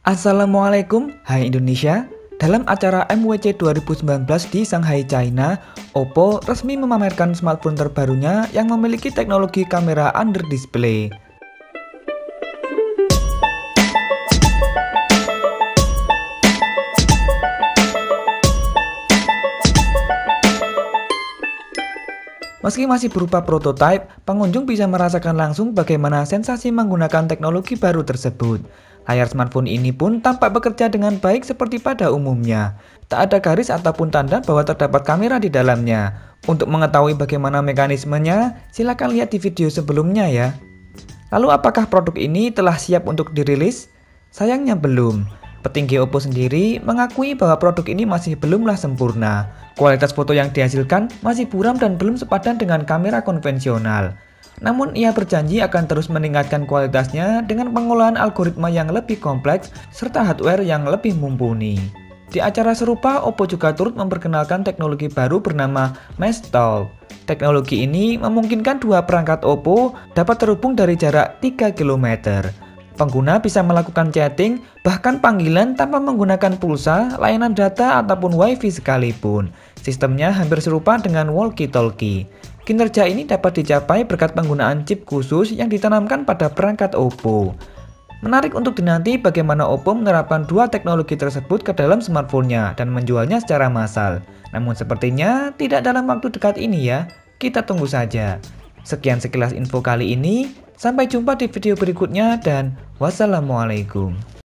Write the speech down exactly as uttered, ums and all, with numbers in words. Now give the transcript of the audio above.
Assalamualaikum, hai Indonesia. Dalam acara M W C dua ribu sembilan belas di Shanghai, China, Oppo resmi memamerkan smartphone terbarunya yang memiliki teknologi kamera under display. Meski masih berupa prototipe, pengunjung bisa merasakan langsung bagaimana sensasi menggunakan teknologi baru tersebut. Layar smartphone ini pun tampak bekerja dengan baik seperti pada umumnya. Tak ada garis ataupun tanda bahwa terdapat kamera di dalamnya. Untuk mengetahui bagaimana mekanismenya, silakan lihat di video sebelumnya ya. Lalu apakah produk ini telah siap untuk dirilis? Sayangnya belum. Petinggi Oppo sendiri mengakui bahwa produk ini masih belumlah sempurna. Kualitas foto yang dihasilkan masih buram dan belum sepadan dengan kamera konvensional. Namun ia berjanji akan terus meningkatkan kualitasnya dengan pengolahan algoritma yang lebih kompleks serta hardware yang lebih mumpuni. Di acara serupa, Oppo juga turut memperkenalkan teknologi baru bernama Mesh Talk. Teknologi ini memungkinkan dua perangkat Oppo dapat terhubung dari jarak tiga kilometer. Pengguna bisa melakukan chatting, bahkan panggilan tanpa menggunakan pulsa, layanan data, ataupun wifi sekalipun. Sistemnya hampir serupa dengan walkie-talkie. Kinerja ini dapat dicapai berkat penggunaan chip khusus yang ditanamkan pada perangkat Oppo. Menarik untuk dinanti bagaimana Oppo menerapkan dua teknologi tersebut ke dalam smartphone-nya dan menjualnya secara massal. Namun sepertinya tidak dalam waktu dekat ini ya, kita tunggu saja. Sekian sekilas info kali ini. Sampai jumpa di video berikutnya dan wassalamualaikum.